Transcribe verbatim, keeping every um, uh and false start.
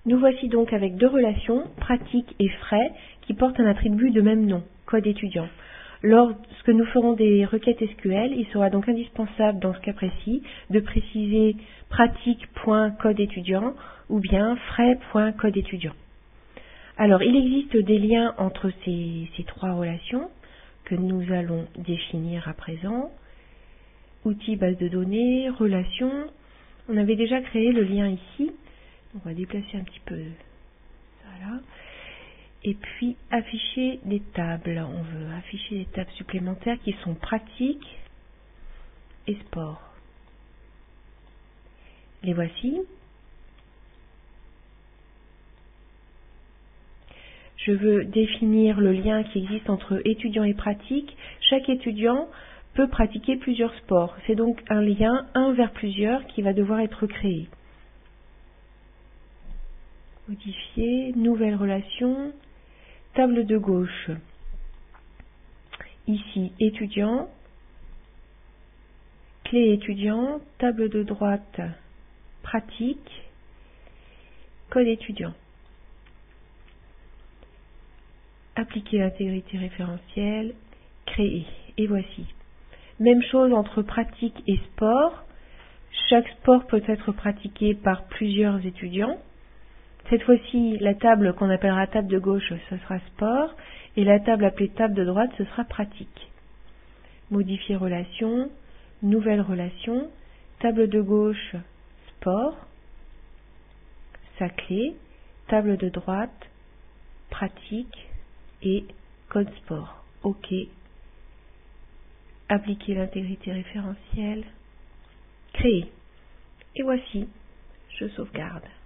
Nous voici donc avec deux relations, pratique et frais, qui portent un attribut de même nom, code étudiant. Lorsque nous ferons des requêtes S Q L, il sera donc indispensable dans ce cas précis de préciser pratique.code étudiant ou bien frais.code étudiant. Alors, il existe des liens entre ces, ces trois relations que nous allons définir à présent. Outils, base de données, relations. On avait déjà créé le lien ici. On va déplacer un petit peu ça là. Et puis, afficher des tables. On veut afficher des tables supplémentaires qui sont pratiques et sport. Les voici. Je veux définir le lien qui existe entre étudiant et pratique. Chaque étudiant peut pratiquer plusieurs sports. C'est donc un lien un vers plusieurs qui va devoir être créé. Modifier, nouvelle relation, table de gauche. Ici, étudiant, clé étudiant, table de droite, pratique, code étudiant. Appliquer l'intégrité référentielle, créer. Et voici. Même chose entre pratique et sport. Chaque sport peut être pratiqué par plusieurs étudiants. Cette fois-ci, la table qu'on appellera table de gauche, ce sera sport. Et la table appelée table de droite, ce sera pratique. Modifier relation, nouvelle relation, table de gauche, sport, sa clé, table de droite, pratique, et code sport. OK. Appliquer l'intégrité référentielle. Créer. Et voici. Je sauvegarde.